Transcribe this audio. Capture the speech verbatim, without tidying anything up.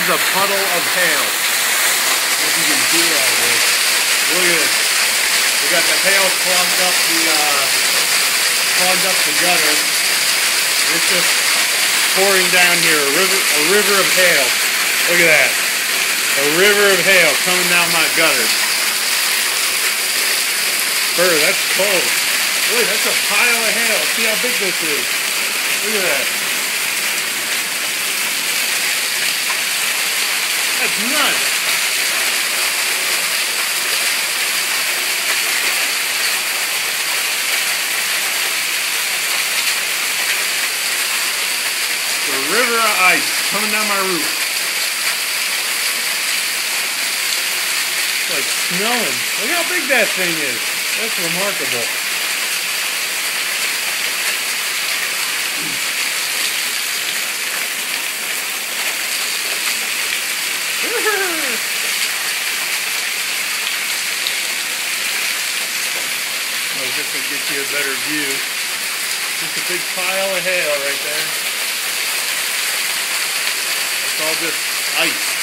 is a puddle of hail. If you can see all this. Look at this. We got the hail clogged up the uh, clogged up the gutter. It's just pouring down here. A river, a river of hail. Look at that. A river of hail coming down my gutter. Burr, that's cold. Look, that's a pile of hail. See how big this is. Look at that. That's nuts. It's a river of ice coming down my roof. It's like snowing. Look how big that thing is. That's remarkable. Oh, just to get you a better view. Just a big pile of hail right there. It's all just ice.